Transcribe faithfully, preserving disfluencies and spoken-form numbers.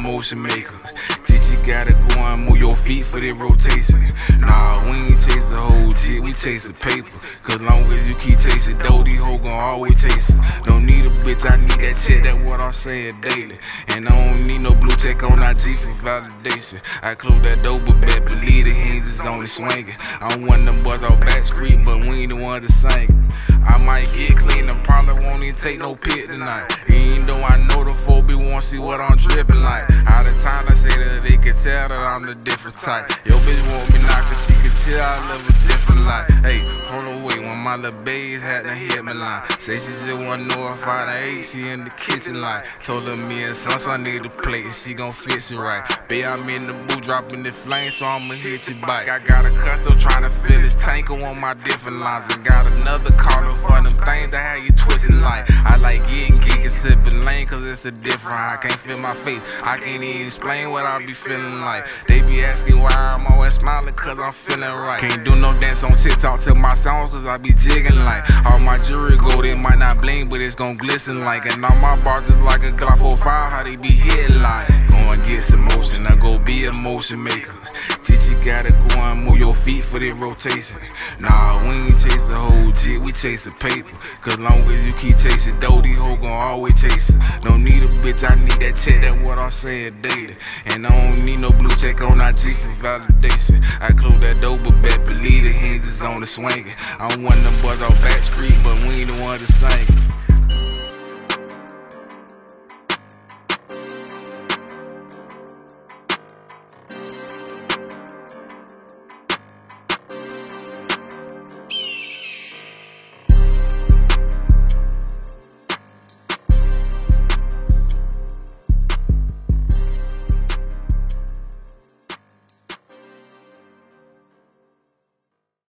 motion maker. Teach you gotta go and move your feet for the rotation. Nah, we ain't chase the whole shit, we chase the paper. Cause long as you keep chasing dough, these hoes gon' always chase it. Don't need a bitch, I need that check, that's what I'm saying daily. And I don't need no blue check on I G for validation. I close that door, but bet believe the hands is only swinging. I'm one of them boys off back street, but we ain't the ones that sing. I might get clean, and probably won't even take no pit tonight. Even though I know the folk be wanna see what I'm dripping like. Out of time, I say that they can tell that I'm the different type. Yo, bitch want me now, cause she can tell I live a different life. Hey, hold on, wait, when my little babes had to hit me line. Say she just wanna know if I done ate, she in the kitchen line. Told her me and son, I need a plate, and she gon' fix it right. Babe, I'm in the booth, dropping the flame, so I'ma hit your bike. I got a custom trying to fill this tank on my different lines. And got another caller for them things that have you twisting like. I like getting geeky, sipping lane, cause it's a different high. I can't feel my face, I can't even explain what I be feeling like. They be asking why I'm always smiling, cause I'm feeling right. Can't do no dance on TikTok to my songs, cause I be jigging like. All my jewelry gold, it might not bling, but it's gon' glisten like. And all my bars is like a Glock four five, how they be hitting like. Go and get some motion, I go be a motion maker. Teach you gotta go and move your feet for the rotation. Nah, we ain't chase the whole shit, we chase the paper. Cause long as you keep chasing dough, these hoes gon' always chase it. Don't need a bitch, I need that check, that's what I'm saying daily. And I don't need no blue check on I G for validation. I close that door, but bet believe the hands is on the swinging. I'm one of them boys off back street, but we ain't the ones that sing.